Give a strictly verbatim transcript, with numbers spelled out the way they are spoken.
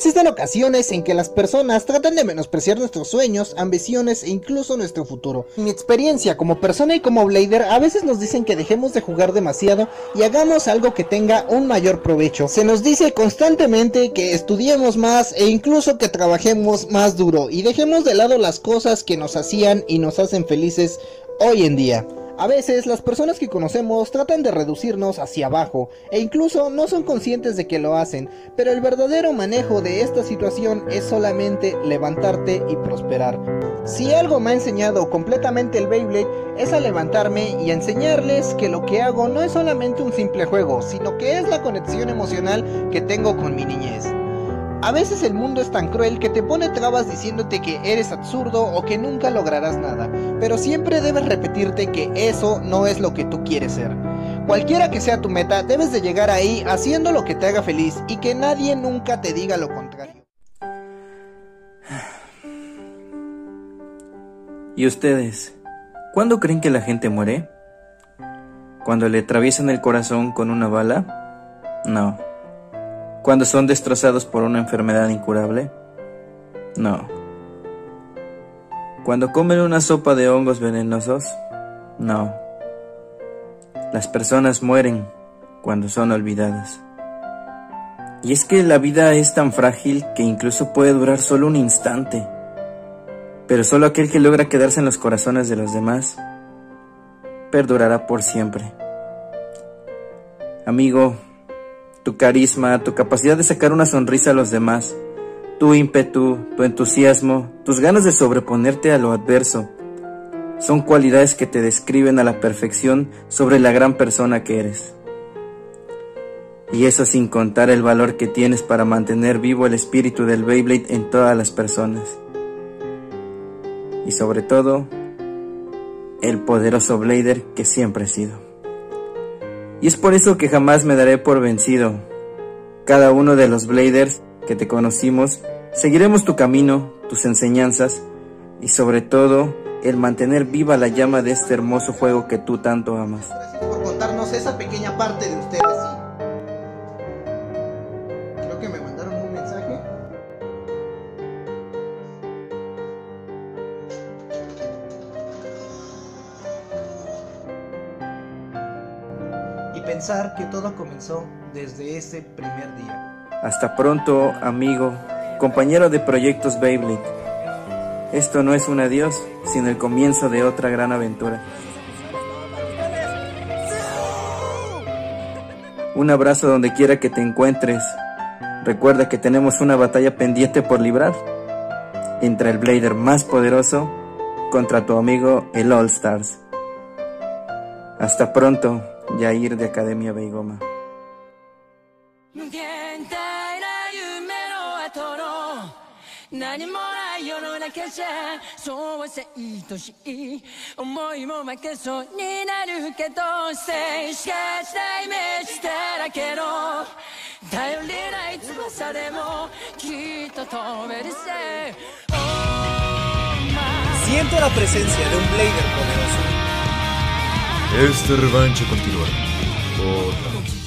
Existen ocasiones en que las personas tratan de menospreciar nuestros sueños, ambiciones e incluso nuestro futuro. En mi experiencia como persona y como blader, a veces nos dicen que dejemos de jugar demasiado y hagamos algo que tenga un mayor provecho. Se nos dice constantemente que estudiemos más e incluso que trabajemos más duro y dejemos de lado las cosas que nos hacían y nos hacen felices hoy en día. A veces las personas que conocemos tratan de reducirnos hacia abajo e incluso no son conscientes de que lo hacen, pero el verdadero manejo de esta situación es solamente levantarte y prosperar. Si algo me ha enseñado completamente el Beyblade es a levantarme y a enseñarles que lo que hago no es solamente un simple juego, sino que es la conexión emocional que tengo con mi niñez. A veces el mundo es tan cruel que te pone trabas diciéndote que eres absurdo o que nunca lograrás nada, pero siempre debes repetirte que eso no es lo que tú quieres ser. Cualquiera que sea tu meta, debes de llegar ahí haciendo lo que te haga feliz y que nadie nunca te diga lo contrario. ¿Y ustedes? ¿Cuándo creen que la gente muere? ¿Cuando le atraviesan el corazón con una bala? No. ¿Cuando son destrozados por una enfermedad incurable? No. ¿Cuando comen una sopa de hongos venenosos? No. Las personas mueren cuando son olvidadas. Y es que la vida es tan frágil que incluso puede durar solo un instante. Pero solo aquel que logra quedarse en los corazones de los demás perdurará por siempre. Amigo, tu carisma, tu capacidad de sacar una sonrisa a los demás, tu ímpetu, tu entusiasmo, tus ganas de sobreponerte a lo adverso, son cualidades que te describen a la perfección sobre la gran persona que eres. Y eso sin contar el valor que tienes para mantener vivo el espíritu del Beyblade en todas las personas. Y sobre todo, el poderoso blader que siempre he sido. Y es por eso que jamás me daré por vencido. Cada uno de los bladers que te conocimos, seguiremos tu camino, tus enseñanzas y sobre todo, el mantener viva la llama de este hermoso juego que tú tanto amas. Gracias por contarnos esa pequeña parte de ustedes. ¿Sí? Creo que me mandaron un mensaje. Y pensar que todo comenzó desde ese primer día. Hasta pronto, amigo, compañero de proyectos Beyblade. Esto no es un adiós, sino el comienzo de otra gran aventura. Un abrazo donde quiera que te encuentres. Recuerda que tenemos una batalla pendiente por librar entre el blader más poderoso contra tu amigo el All Stars. Hasta pronto, Yair de Academia Beigoma. Siento la presencia de un blader poderoso. Esta revancha continuará otra noche.